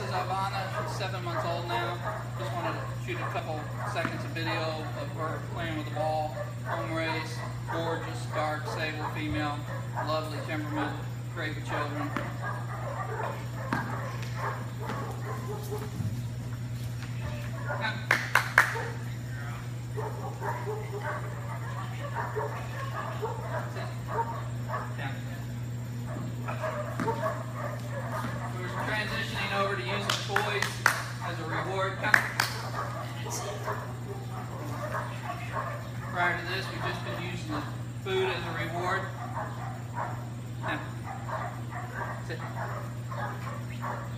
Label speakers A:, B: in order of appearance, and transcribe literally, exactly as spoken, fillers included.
A: is Ivana. She's seven months old now. Just wanted to shoot a couple seconds of video of her playing with the ball. Home race, gorgeous, dark, sable female, lovely temperament, great with children. Now, yeah. We're transitioning over to using toys as a reward. Prior to this, we've just been using the food as a reward. Now, sit.